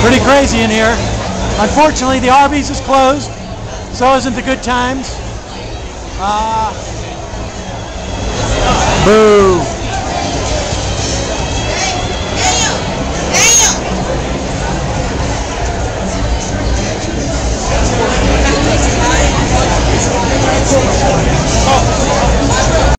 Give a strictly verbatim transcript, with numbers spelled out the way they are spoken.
Pretty crazy in here. Unfortunately, the Arby's is closed. So isn't the Good Times. Uh, boo.